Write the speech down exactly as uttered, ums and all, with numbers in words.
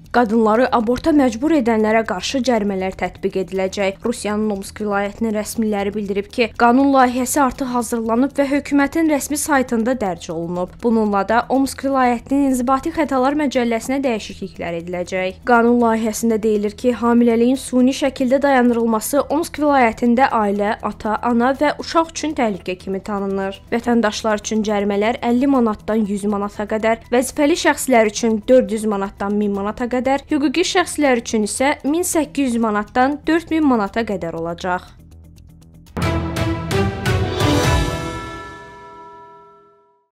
Qadınları aborta məcbur edənlərə qarşı cərimələr tətbiq ediləcək. Rusiyanın Omsk vilayətinin rəsmiləri bildirib ki, qanun layihəsi artıq hazırlanıb və hökumətin rəsmi saytında dərc olunub. Bununla da Omsk vilayətinin İnzibati Xətalar Məcəlləsinə dəyişikliklər ediləcək. Qanun layihəsində deyilir ki, hamiləliyin süni şəkildə dayandırılması Omsk vilayətində ailə, ata, ana və uşaq üçün təhlükə kimi tanınır. Vətəndaşlar üçün cərimələr əlli manatdan yüz manata qədər, vəzifəli şəxslər üçün dörd yüz manatdan min manata qədər, hüquqi şəxslər üçün isə min səkkiz yüz manatdan dörd min manata qədər olacaq.